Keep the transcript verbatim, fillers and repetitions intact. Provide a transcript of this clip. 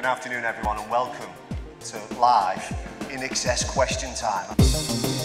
afternoon everyone and welcome to live Inexcess Question Time.